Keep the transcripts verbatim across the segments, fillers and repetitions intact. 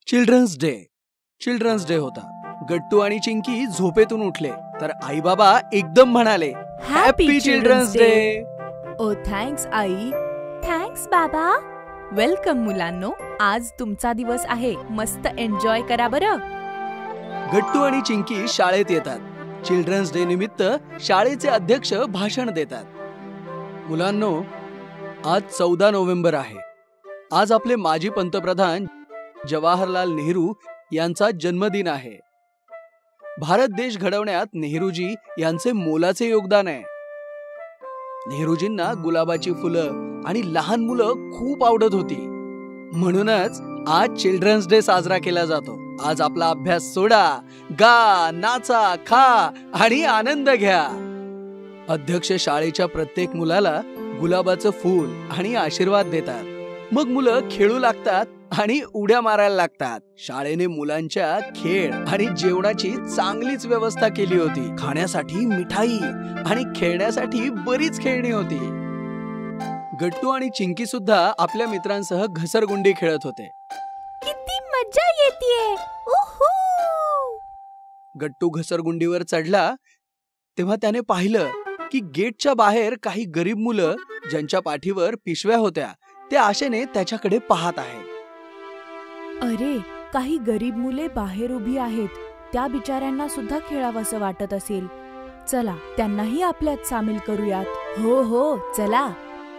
Children's day children's day होता. गट्टू आणि चिंकी झोपेतून उठले तर आई बाबा एकदम म्हणाले, happy children's day. Oh thanks आई. थँक्स बाबा. वेलकम मुलांनो, आज तुमचा दिवस आहे, मस्त एन्जॉय करा बरं. गट्टू आणि चिंकी शाळेत येतात. चिल्ड्रन्स डे निमित्त शाळेचे अध्यक्ष भाषण देतात. मुलांनो, आज चौदा नोव्हेंबर आहे. आज आपले माजी पंतप्रधान जवाहरलाल नेहरू यांचा जन्मदिन आहे. भारत देश घडवण्यात नेहरूजी यांचे मोलाचे योगदान आहे. नेहरूजींना गुलाबाची फुलं आणि लहान मुलं खूप आवडत होती. म्हणूनच आज चिल्ड्रन्स डे साजरा केला जातो. आज आपला अभ्यास सोडा, गा, नाचा, खा आणि आनंद घ्या. अध्यक्ष शाळेच्या प्रत्येक मुलाला गुलाबाचं फूल आणि आशीर्वाद देतात. मग मुलं खेळू लागतात आणि उड्या मारायला लागतात. शाळेने मुलांच्या खेळ आणि जेवणाची चांगलीच व्यवस्था केली होती. खाण्यासाठी मिठाई आणि खेळण्यासाठी बरीच खेळणी होती. गट्टू आणि चिंकी सुद्धा आपल्या मित्रांसह घसरगुंडी खेळत होते. किती मजा येतेय. उहू. गट्टू घसरगुंडीवर चढला तेव्हा त्याने पाहिलं की गेटच्या बाहेर काही गरीब मुलं ज्यांच्या पाठीवर पिशव्या होत्या ते आशेने त्याच्याकडे पाहत आहेत. अरे, काही गरीब मुले बाहेर उभी आहेत. त्या बिचाऱ्यांना सुद्धा खेळावंसं वाटत असेल. चला, त्यांनाही आपल्यात सामील करूयात. हो हो, चला.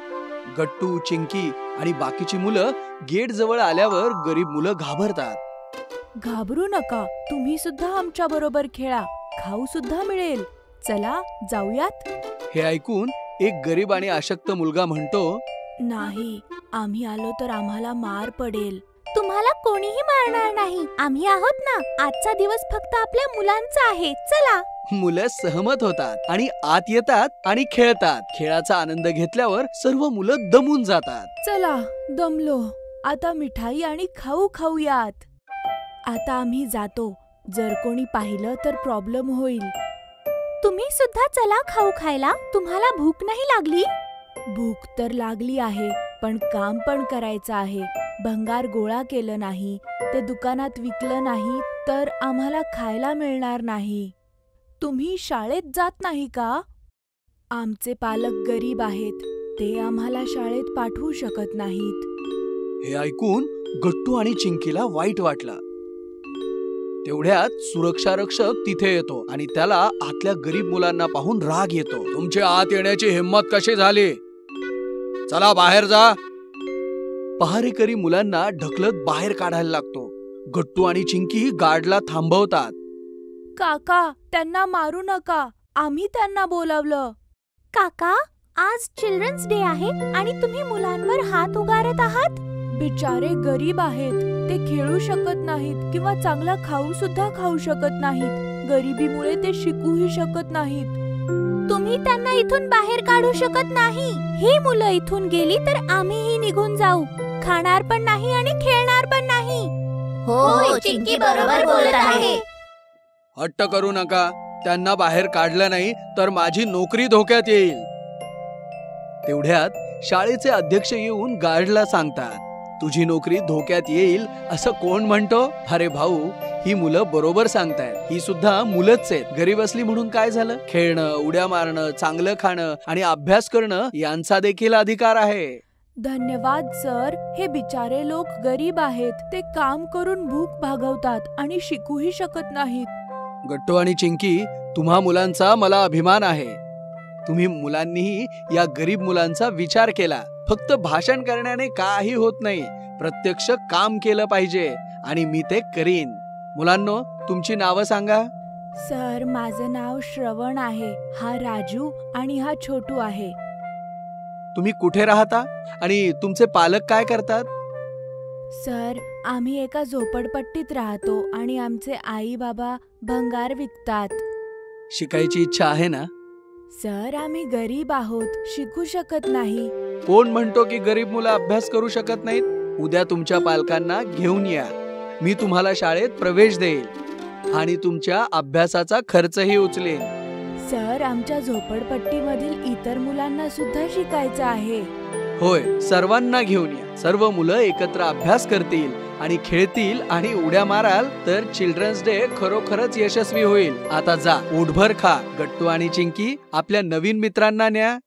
गट्टू, चिंकी आणि बाकीची मुलं गेट जवळ आल्यावर गरीब मुलं घाबरतात. घाबरू नका, तुम्ही सुद्धा आमच्या बरोबर खेळा. खाऊ सुद्धा मिळेल. चला, जाऊयात. हे ऐकून एक गरीब आणि अशक्त मुलगा म्हणतो, नाही, आम्ही आलो तर आम्हाला मार पडेल. तुम्हाला कोणीही मारणार नाही. आम्ही आहोत ना. आजचा दिवस फक्त आपल्या मुलांचा आहे. चला. मुलं सहमत होतात आणि आत येतात आणि खेळतात. खेळाचा आनंद घेतल्यावर सर्व मुलं दमून जातात. चला, दमलो. आता मिठाई आणि खाऊ खाऊयात. आता आम्ही जातो. जर कोणी पाहिलं तर प्रॉब्लेम होईल. तुम्ही सुद्धा चला खाऊ खायला. तुम्हाला भूक नाही लागली? भूक तर लागली आहे, पण काम पण करायचं आहे. भंगार गोळा केलं नाही, ते दुकानात विकलं नाही तर आम्हाला खायला मिळणार नाही. तुम्ही शाळेत जात नाही का? आमचे पालक गरीब आहेत. ते आम्हाला शाळेत पाठवू शकत नाहीत. हे ऐकून गट्टू आणि चिंकीला वाईट वाटलं. तेवढ्यात सुरक्षा रक्षक तिथे येतो आणि त्याला आतल्या गरीब मुलांना पाहून राग येतो. तुमची आत येण्याची हिम्मत कशी झाली? चला बाहेर जा. पहारेकरी मुलांना ढकलत बाहेर काढायला लागतो. गट्टू आणि चिंकी गार्डला थांबवतात. काका, त्यांना मारू नका. आम्ही त्यांना बोलावलं. काका, आज चिल्ड्रन्स डे आहे आणि तुम्ही मुलांवर हात उगारत आहात. बिचारे गरीब आहेत. ते खेळू शकत नाहीत किंवा चांगला खाऊ सुद्धा खाऊ शकत नाहीत. गरिबीमुळे ते शिकूही शकत नाहीत. तुम्ही त्यांना इथून बाहेर काढू शकत नाही. ही मुलं इथून गेली तर आम्हीही निघून जाऊ. खाणार पण नाही आणि खेळणार पण नाही. हो, चिंकी बरोबर बोलत आहे. हट्ट करू नका. त्यांना बाहेर काढलं नाही तर माझी नोकरी धोक्यात येईल. तेवढ्यात शाळेचे अध्यक्ष येऊन गार्डला सांगतात, तुझी नोकरी धोक्यात येईल असं कोण म्हणतो? अरे भाऊ, ही मुलं बरोबर सांगतायत. ही सुद्धा मुलंच आहेत. गरीब असली म्हणून काय झालं? खेळणं, उड्या मारणं, चांगलं खाणं आणि अभ्यास करणं यांचा देखील अधिकार आहे. धन्यवाद सर. हे बिचारे लोक गरीब आहेत. ते काम करून भूक भागवतात आणि शिकूही शकत नाहीत. गट्टू आणि चिंकी, तुम्हा मुलांचा मला अभिमान आहे. तुम्ही मुलांनीही या गरीब मुलांचा विचार केला. फक्त भाषण करण्याने काही होत नाही. प्रत्यक्ष काम केलं पाहिजे आणि मी ते करीन. मुलांनो, तुमची नावं सांगा. सर, माझं नाव श्रवण आहे. हा राजू आणि हा छोटू आहे. तुम्ही कुठे राहता आणि तुमचे पालक काय करतात? सर, आम्ही एका झोपडपट्टीत राहतो आणि आमचे आई बाबा भंगार विकतात. शिकायची इच्छा आहे ना? सर, आम्ही गरीब आहोत. शिकू शकत नाही. कोण म्हणतो की गरीब मुलं अभ्यास करू शकत नाहीत? उद्या तुमच्या पालकांना घेऊन या. मी तुम्हाला शाळेत प्रवेश देईल आणि तुमच्या अभ्यासाचा खर्चही उचलेन. सर, आमच्या झोपडपट्टीमधील इतर मुलांना सुद्धा शिकायचं आहे. होय, सर्वांना घेऊन या. सर्व मुलं एकत्र अभ्यास करतील आणि खेळतील आणि उड्या माराल तर चिल्ड्रन्स डे खरोखरच यशस्वी होईल. आता जा, पोटभर खा. गट्टू आणि चिंकी आपल्या नवीन मित्रांना न्या.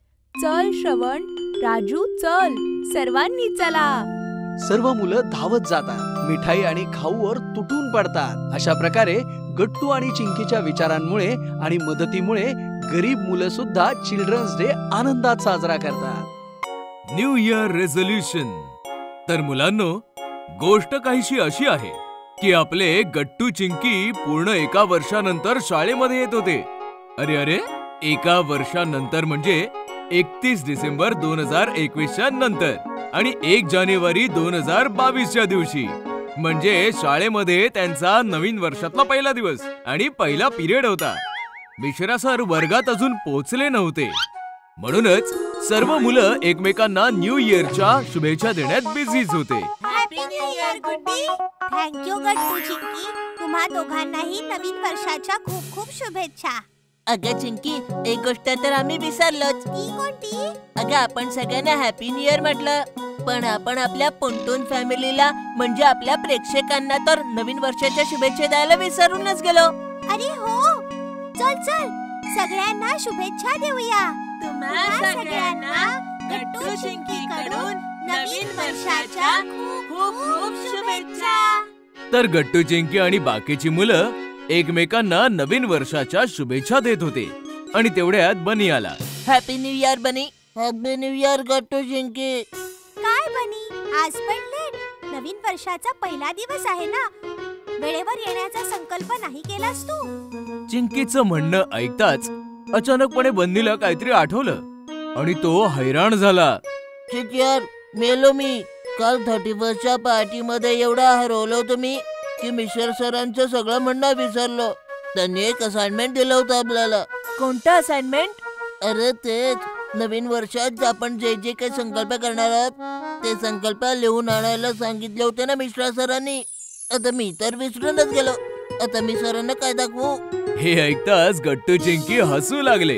चल श्रवण, राजू चल, सर्वांनी चला. सर्व मुलं धावत जातात, मिठाई आणि खाऊवर तुटून पडतात. अशा प्रकारे गट्टू आणि चिंकीच्या विचारांमुळे आणि मदतीमुळे गरीब मुलं सुद्धा चिल्ड्रन्स डे आनंदात साजरा करतात. New year resolution. तर मुलांनो, गोष्ट काहीशी अशी आहे की आपले गट्टू चिंकी पूर्ण एका वर्षानंतर शाळेमध्ये येत होते. अरे अरे, एका वर्षानंतर म्हणजे एकतीस डिसेंबर दोन हजार एकवीसच्या नंतर आणि एक जानेवारी दोन हजार बावीसच्या दिवशी, म्हणजे शाळेमध्ये त्यांचा नवीन वर्षातला पहिला दिवस आणि पहिला पिरियड होता. मिश्रा सर वर्गात अजून पोहोचले नव्हते, म्हणूनच सर्व मुलं एकमेकांना न्यू इयरच्या शुभेच्छा देण्यात बिझीच होते. Happy new year Guddi. Thank you Gattu Chinki. तुम्हा दोघांनाही नवीन वर्षाच्या खूप खूप शुभेच्छा. अगं चिंकी, एक गोष्ट तर आम्ही विसरलोच. ती कोणती? अगं, आपण सगळ्यांना हॅपी न्यू इयर म्हटलं, पण आपण आपल्या पोंटून फॅमिलीला म्हणजे आपल्या प्रेक्षकांना तर नवीन वर्षाच्या शुभेच्छा द्यायला विसरूनच गेलो. अरे हो, चल चल सगळ्यांना शुभेच्छा देऊया. तुम्हा सगळ्यांना गट्टू चिंकीकडून नवीन वर्षाच्या खूप खूप शुभेच्छा. तर गट्टू चिंकी आणि बाकीची मुलं एकमेकांना नवीन वर्षाच्या शुभेच्छा देत होते आणि तेवढ्यात बनी आला. Happy new year Bunny. Happy new year Gattu Chinki. काय बनी, आज पण लेट? नवीन वर्षाचा पहिला दिवस आहे ना, वेळेवर येण्याचा संकल्प नाही केलास तू? चिंकीचं म्हणणं ऐकताच अचानकपणे बन्नीला काहीतरी आठवलं आणि तो हैराण झाला. शिट यार, मेलो मी. काल थर्टी फर्स्टच्या पार्टी मध्ये एवढा हरवलो होतो मी की मिश्रा सरांचं सगळं म्हणणं विसरलो. त्यांनी एक असाइनमेंट दिलं होतं आपल्याला. कोणतं असाइनमेंट? अरे तेच, नवीन वर्षात आपण जे जे काही संकल्प करणार आहोत ते संकल्प लिहून आणायला सांगितले होते ना मिश्रा सरांनी. आता मी तर विसरूनच गेलो. आता मी सरांना काय दाखवू? हे ऐकताच गट्टू चिंकी हसू लागले.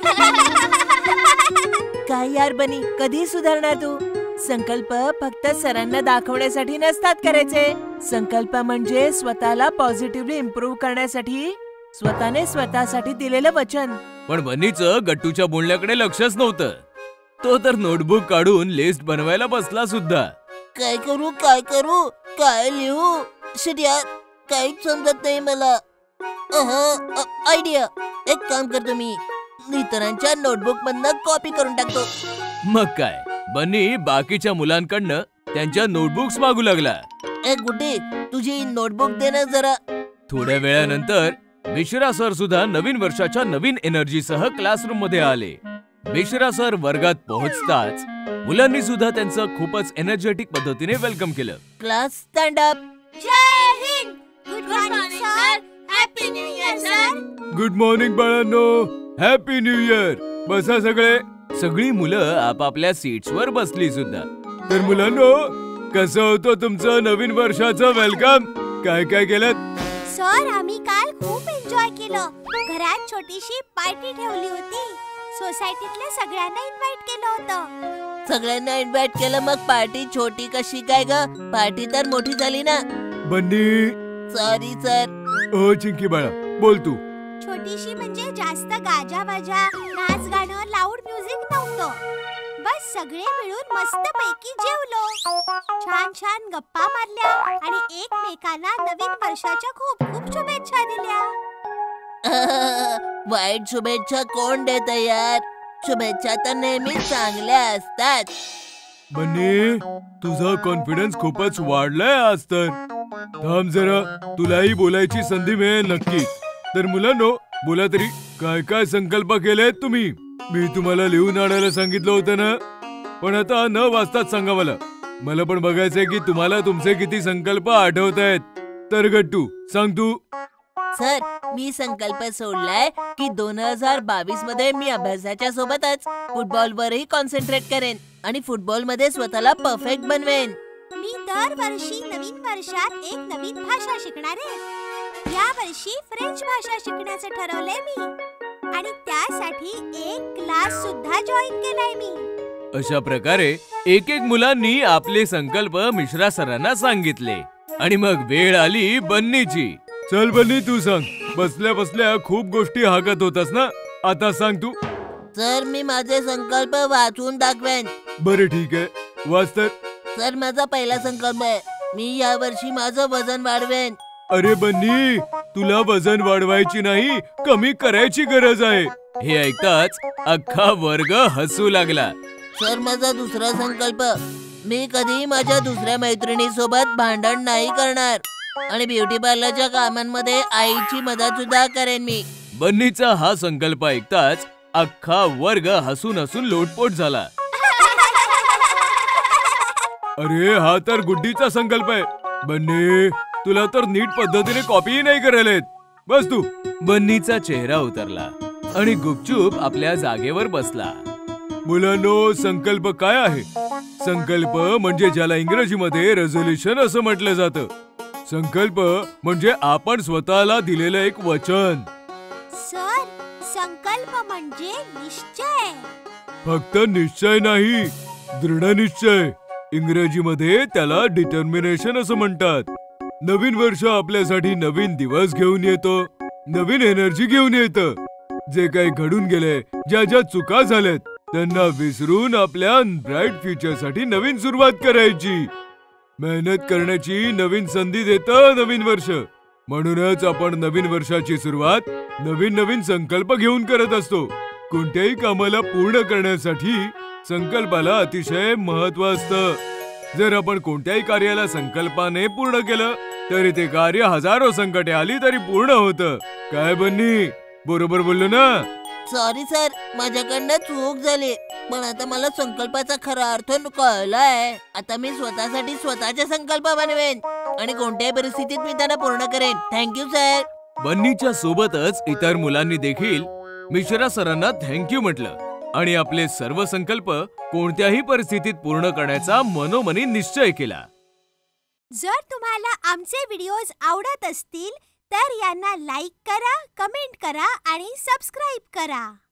काय यार बनी, कधी सुधारणार तू? संकल्प फक्त सरांना दाखवण्यासाठी नसतात करायचे. संकल्प म्हणजे स्वतःला पॉझिटिव्हली इम्प्रूव्ह करण्यासाठी, स्वतःने स्वतःसाठी दिलेलं वचन. पण बन्नीचं गट्टूच्या बोलण्याकडे लक्षच नव्हतं. तो तर नोटबुक काढून लिस्ट बनवायला बसला सुद्धा. काय करू काय करू काय लिहू? शिट यार, काहीच समजत नाही मला. आयडिया, एक काम करतो मी, इतरांच्या नोटबुक मधनं कॉपी करून टाकतो. मग काय, बन्नी बाकीच्या मुलांकडनं त्यांच्या नोटबुक्स मागू लागला. ए गुड्डी, तुझी नोटबुक दे ना जरा. थोड्या वेळानंतर मिश्रा सर सुद्धा नवीन वर्षाच्या नवीन एनर्जीसह क्लासरूम मध्ये आले. मिश्रा सर वर्गात पोहोचताच मुलांनी सुद्धा त्यांचं खूपच एनर्जेटिक पद्धतीने वेलकम केलं. Class stand up. जय हिंद. Good morning sir. Happy new year sir. Good morning बाळांनो, हॅपी न्यू इयर. बसा सगळे. सगळी मुलं आपापल्या सीट्सवर बसली सुद्धा. तर मुलांनो, कसं होतं तुमचं नवीन वर्षाचं वेलकम? काय काय केलं? सर, आम्ही काल खूप एन्जॉय केलं. घरात छोटीशी पार्टी ठेवली होती. सोसायटीतल्या सगळ्यांना इन्व्हाइट केलं होतं. सगळ्यांना इन्व्हाइट केलं, मग पार्टी छोटी कशी काय ग? पार्टी तर मोठी झाली ना. बन्नी. Sorry sir. ओ चिंकी बाळा, बोल तू. छोटीशी म्हणजे जास्त गाजा वाजा, नाच गाणं, लाऊड म्युझिक नव्हतं. बस सगळे मिळून मस्त पैकी जेवलो, छान छान गप्पा मारल्या आणि एकमेकांना नवीन वर्षाच्या खूप खूप शुभेच्छा दिल्या. वाईट शुभेच्छा कोण देत यार? शुभेच्छा तर नेहमी चांगल्या असतात. बन्नी, तुझा कॉन्फिडन्स खूपच वाढलाय आज तर. थांब जरा, तुलाही बोलायची संधी मिळेल नक्की. तर मुलांनो, बोला तरी, काय काय संकल्प केलेत तुम्ही? मी तुम्हाला लिहून आणायला सांगितलं होतं ना, पण आता न वाचताच सांगा मला. मला पण बघायचंय की तुम्हाला तुमचे किती संकल्प आठवत आहेत. तर गट्टू, सांग तू. सर, मी संकल्प सोडलाय की दोन हजार बावीस मध्ये मी अभ्यासाच्या सोबतच फुटबॉलवरही कॉन्सन्ट्रेट करेन आणि फुटबॉल मध्ये स्वतःला परफेक्ट बनवेन. मी दरवर्षी नवीन वर्षात एक नवीन भाषा शिकणार आहे. या वर्षी फ्रेंच भाषा शिकण्याचं ठरवलंय मी आणि त्यासाठी एक क्लास सुद्धा जॉईन केलाय मी. अशा प्रकारे एक एक मुलांनी आपले संकल्प मिश्रा सरांना सांगितले आणि मग वेळ आली बन्नीची. चल बन्नी, तू सांग. बसल्या बसल्या खूप गोष्टी हाकत होतास ना, आता सांग तू. सर, मी माझे संकल्प वाचून दाखवेन. बरं ठीक आहे, वाच तर. सर, माझा पहिला संकल्प आहे, मी यावर्षी माझं वजन वाढवेन. अरे बन्नी, तुला वजन वाढवायची नाही, कमी करायची गरज आहे. हे ऐकताच अख्खा वर्ग हसू लागला. सर, माझा दुसरा संकल्प, मी कधी माझ्या दुसऱ्या मैत्रिणी सोबत भांडण नाही करणार आणि ब्युटी पार्लरच्या कामांमध्ये आईची मदत सुद्धा करेन मी. बन्नीचा हा संकल्प ऐकताच अख्खा वर्ग हसून हसून लोटपोट झाला. अरे हा तर गुड्डीचा संकल्प आहे. बन्नी, तुला तर नीट पद्धतीने कॉपी नाही करायला येत. बस तू. बन्नीचा चेहरा उतरला आणि गुपचूप आपल्या जागेवर बसला. मुलांनो, संकल्प काय आहे? संकल्प म्हणजे ज्याला इंग्रजीमध्ये रेझोल्युशन असं म्हटलं जातं. संकल्प म्हणजे आपण स्वतःला दिलेलं एक वचन. सर, संकल्प म्हणजे निश्चय. फक्त निश्चय नाही, दृढ निश्चय. इंग्रजीमध्ये त्याला डिटर्मिनेशन असं म्हणतात. नवीन वर्ष आपल्यासाठी नवीन दिवस घेऊन येतो, नवीन एनर्जी घेऊन येतं. जे काही घडून गेले, ज्या ज्या चुका झाल्यात त्यांना विसरून आपल्या ब्राईट फ्युचरसाठी नवीन सुरुवात करायची. मेहनत करण्याची नवीन संधी देतं नवीन वर्ष. म्हणूनच आपण नवीन वर्षाची सुरुवात नवीन नवीन संकल्प घेऊन करत असतो. कोणत्याही कामाला पूर्ण करण्यासाठी संकल्पाला अतिशय महत्व असतं. जर आपण कोणत्याही कार्याला संकल्पाने पूर्ण केलं तरी ते कार्य हजारो संकटे आली तरी पूर्ण होतं. काय बन्नी, बरोबर बोललो ना? सॉरी सर, माझ्याकडनं चूक झाली, पण आता मला संकल्पाचा खरा अर्थ कळलाय. आता मी स्वतःसाठी स्वतःचे संकल्प बनवेन आणि कोणत्याही परिस्थितीत मी त्यांना पूर्ण करेन. Thank you sir. बन्नीच्या सोबतच इतर मुलांनी देखील मिश्रा सरांना थँक्यू म्हटलं आणि आपले सर्व संकल्प कोणत्याही परिस्थितीत पूर्ण करण्याचा मनोमनी निश्चय केला. जर तुम्हाला आमचे व्हिडिओज आवडत असतील तर यांना लाईक करा, कमेंट करा आणि सबस्क्राईब करा.